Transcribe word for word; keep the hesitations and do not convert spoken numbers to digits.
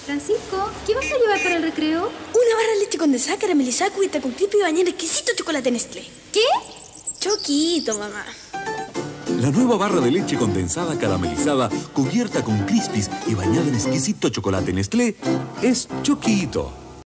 Francisco, ¿qué vas a llevar para el recreo? Una barra de leche condensada, caramelizada, cubierta con crispy y bañada en exquisito chocolate Nestlé. ¿Qué? Choquito, mamá. La nueva barra de leche condensada caramelizada, cubierta con crispies y bañada en exquisito chocolate Nestlé, es Choquito.